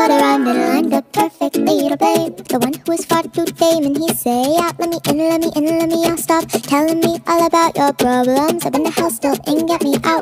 thought I rhymed and lined up perfectly to blame the one who is far too tame. And he say out, let me in, let me in, let me out. Stop telling me all about your problems. I've been to hell still and get me out.